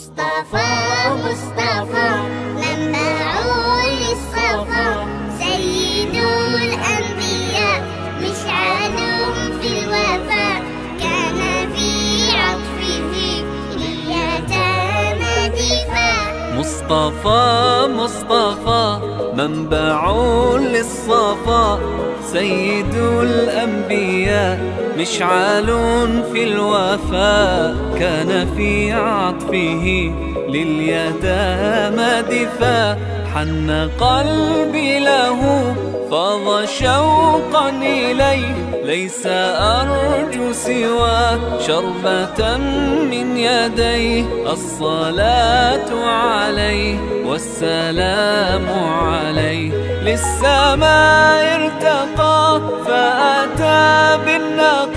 مصطفى مصطفى منبع للصفا، سيد الأنبياء مشعل في الوفاء، كان في عطفه لليتامى دفاع. مصطفى مصطفى منبع للصفا، سيد الأنبياء مشعل في الوفاء، كان في عطفه لليتامى دفاع. حن قلبي له فاض شوقا إليه، ليس أرجو سوى شربة من يديه. الصلاة عليه والسلام عليه، للسماء ارتقى فأتى بالنقاء،